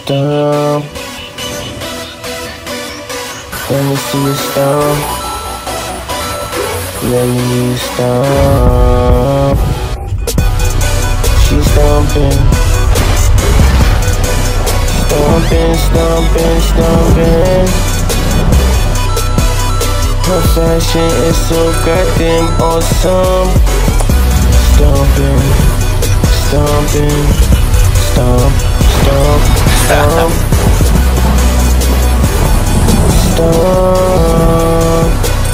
stomp. Let me see you stomp. Let me stomp. She's stomping. Stomping, stomping, stomping. Her fashion is so goddamn awesome. Stomping, stomping, stomp, stomp, stomp. Stomp,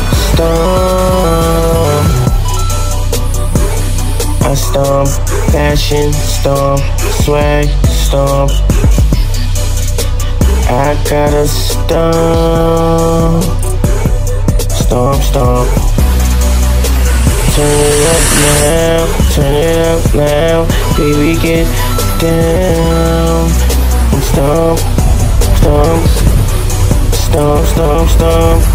stomp. I stomp, fashion, stomp, swag, stomp. I gotta stomp, stomp, stomp. Turn it up now, turn it up now, baby get down. And stomp, stomp, stomp, stomp, stomp.